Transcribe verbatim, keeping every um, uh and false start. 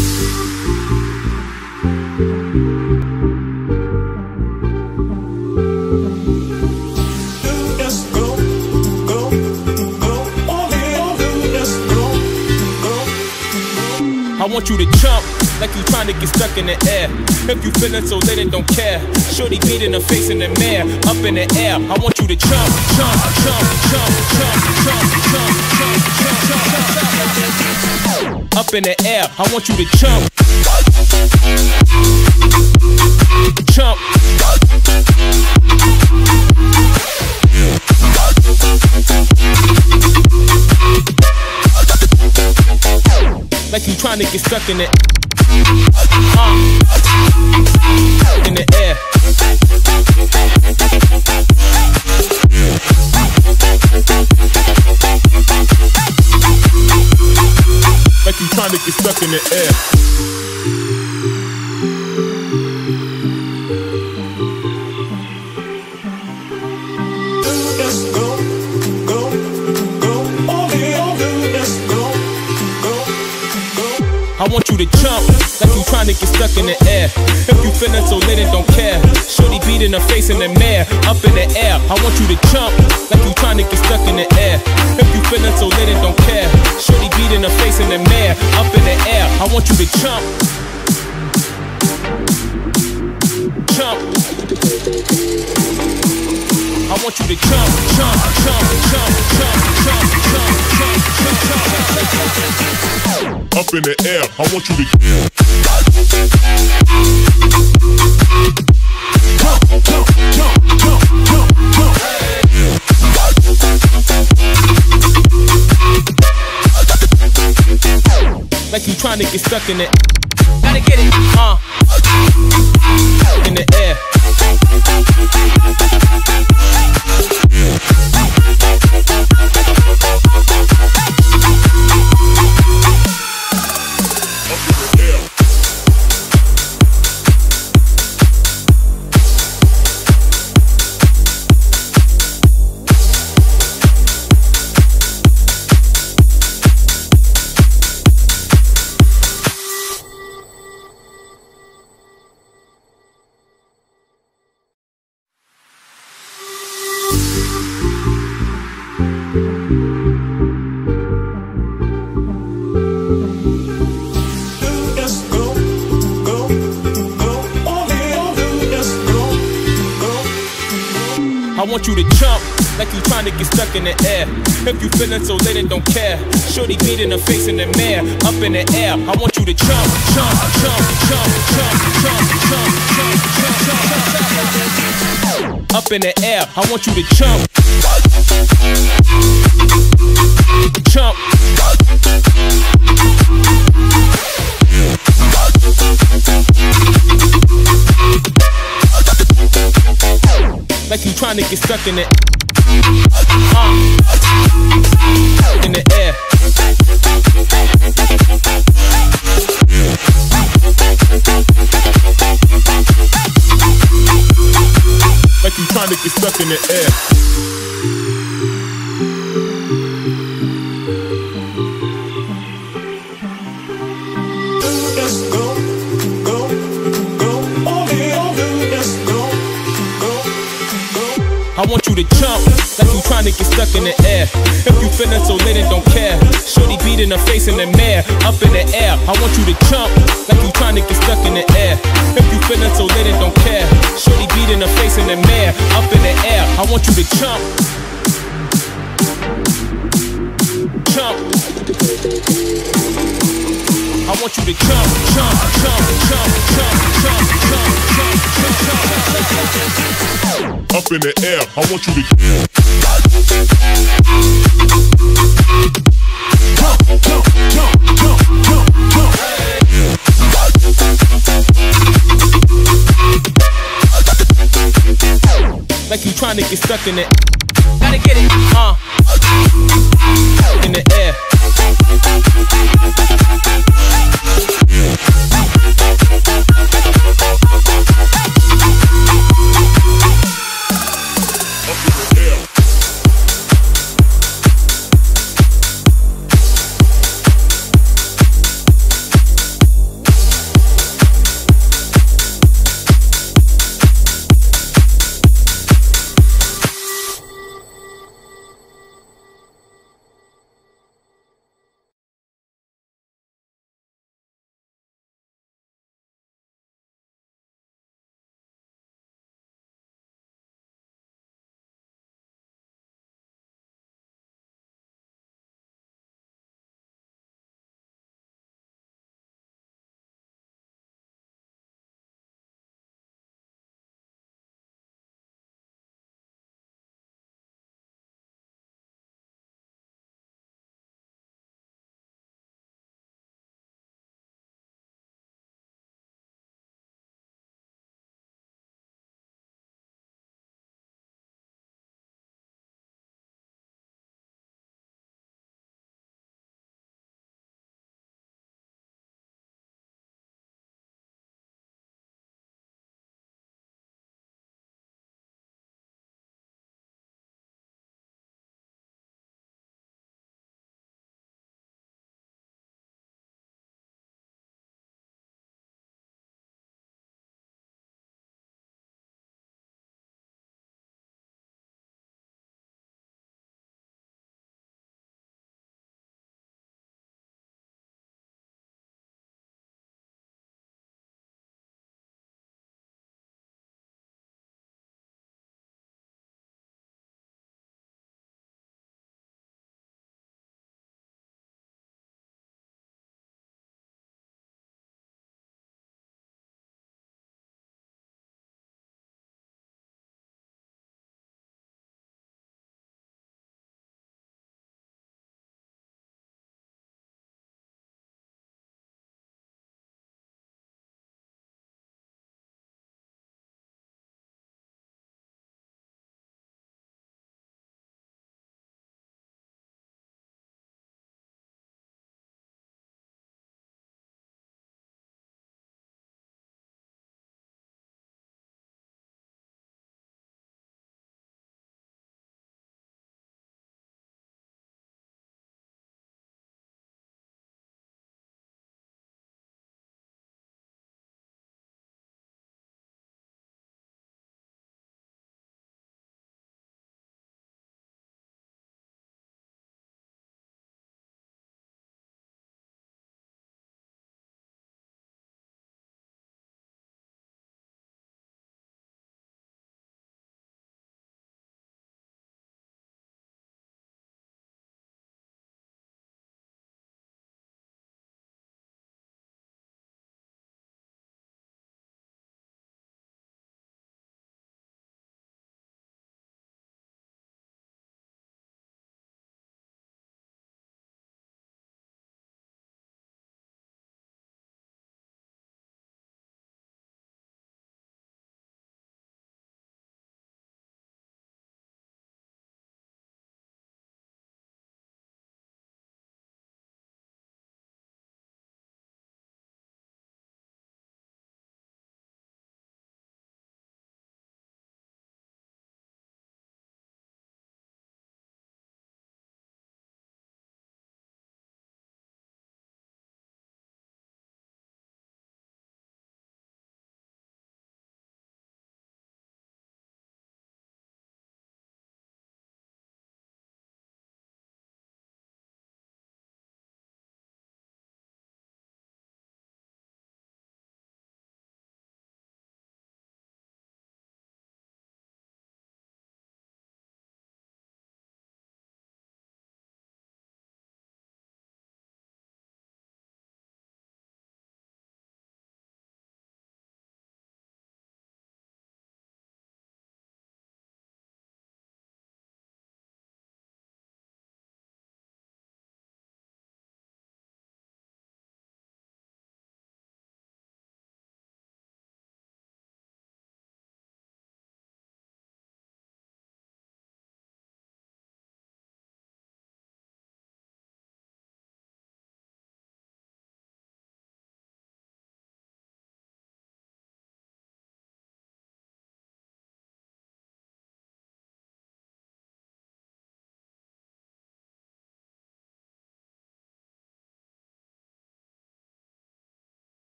I want you to jump like you trying to get stuck in the air. If you feeling so lit and don't care, shorty beat in the face in the mirror, up in the air. I want you to jump, jump, jump, jump, jump, jump, jump, jump, jump, jump, up in the air. I want you to jump, jump. Like you trying to get stuck in it, uh, in the air. Like you trying to get stuck in the air. I want you to jump like you trying to get stuck in the air. If you feeling so lit and don't care, shorty beat in the face in the mirror, up in the air. I want you to jump like you trying to get stuck in the air. If you feeling so lit and don't care, shorty beat in the face in the mirror, up in the air. I want you to jump, jump. I want you to jump, jump, jump, jump, jump, jump, jump, jump, jump, jump. Up in the air, I want you to jump, jump, jump, jump, jump, jump. Like you trying to get stuck in it. Gotta get it, uh, in the air. I want you to jump like you trying to get stuck in the air. If you feeling so lit and don't care, shorty beat in the face in the mirror, up in the air. I want you to jump, jump, jump, jump, jump, jump, jump, jump, jump, jump, up in the air. I want you to jump, jump. Like you trying to get stuck in it, uh, in the air. Like you trying to get stuck in the air. I want you to jump like you trying to get stuck in the air. If you feeling so lit and don't care, shorty beat in the face in the mirror, up in the air. I want you to jump like you trying to get stuck in the air. If you feeling so lit and don't care, shorty beat in the face in the mirror, up in the air. I want you to jump, jump. I want you to jump, jump, jump, jump, jump, jump, jump, jump, jump, jump. Up in the air, I want you to jump, jump, jump, jump, jump, jump. Like you trying to get stuck in it. Gotta get it, uh.